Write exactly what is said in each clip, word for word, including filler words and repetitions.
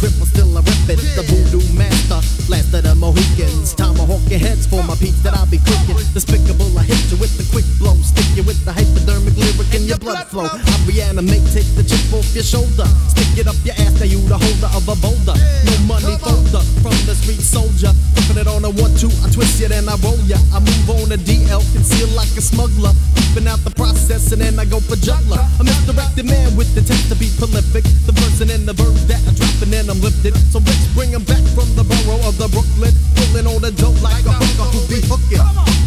cripple, still I rip it. The voodoo master, last of the Mohicans. Tomahawk your heads for my peeps that I'll be cooking. Despicable, I hit you with the quick blow. Stick you with the hypodermic lyric in your blood flow. I reanimate, take the chip off your shoulder. Stick it up your ass, now you the holder of a boulder. No money folder from the street soldier. Flipping it on a one two, I twist you then I roll ya. I move on a D L, conceal like a smuggler. Keeping out the process and then I go for juggler. A misdirected man with the taste to be prolific. The person in the verbs that I drop and then I'm lifted. So let's bring him back from the borough of the Brooklyn. Pulling on the dope like a hooker who be hooking.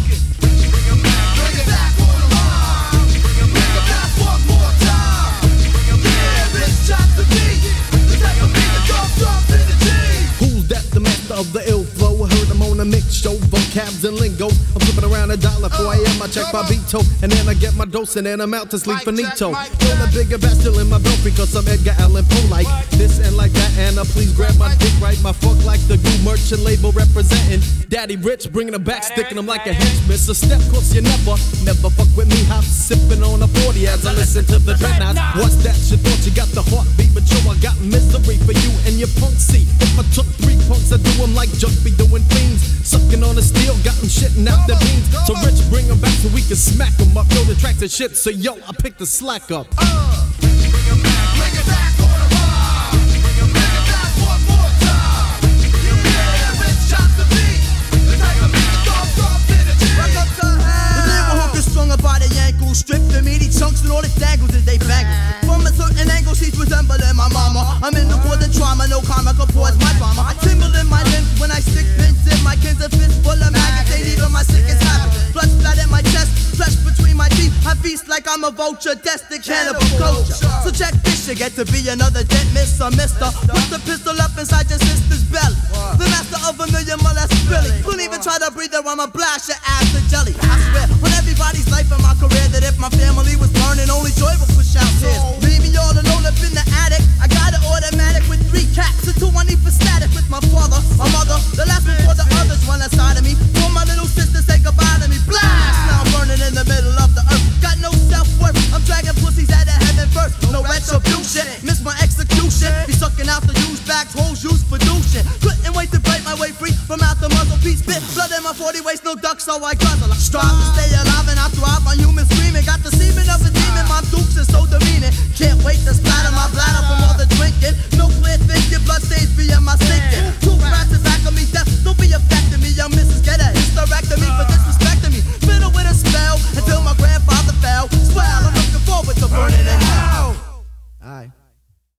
Of the ill flow, heard I'm on a mix show, vocabs and lingo. I'm flipping around a dollar, four A M I check my beato, and then I get my dose, and then I'm out to sleep finito. Feel a bigger bat still in my belt because I'm Edgar Allan Poe like this and like that, and uh, please grab my dick right, my fuck like the goo merchant label representing Daddy Rich, bringing them back, sticking them like a henchman. So step close, you never, never fuck with me. Hop sipping on a forty as I listen to the dreadnoughts. What's that? You thought you got the heartbeat, but yo, I got misery for you and your punk. See, if I took three punks, I'd do them like Junk be doing things. Sucking on the steel, got them shitting out the beans. So Rich, bring them back so we can smack them up. Yo, the tracks and shit, so yo, I pick the slack up. Uh, bring them back, bring it back on the bar. Bring them back, back one more time. You yeah, Rich shot the beat. The type of beat goes off in the G. The lyrical hook is strung up by the ankle. Strip the meaty chunks and all the dangles as they bangle. From a certain angle, she's resembling my mama. I'm in the court of trauma, no karma can pause my drama. I tingle in my limbs when I stick pins in my kins. A fist full of maggots, ain't even my sickest habit. Blood splat in my chest, flesh between my teeth. I feast like I'm a vulture, destined cannibal culture. So check this, you get to be another dead miss or mister. Put the pistol up inside your sister's belly. The master of a million molest Billy. Couldn't even try to breathe her, I'ma blast your ass to jelly. I swear, on everybody's life in my career, that if my family was burning, only joy would push out tears. Leave me all alone up in the attic. I got an automatic with three cats. So two I need for static with my father, my mother. The last one for the others run aside of me. For my little sister say goodbye to me. Blast! Now I'm burning in the middle of the earth. Got no self-worth. I'm dragging pussies out of heaven first. No retribution. Miss my execution. Be sucking out the used bags, hoes used for douching. Couldn't wait to break my way free from out the muzzle piece. Bit blood in my forty waist, no duck, so I guzzle. I strive to stay alive and I thrive on human screaming. Got the semen of a demon. My dukes is so demeaning.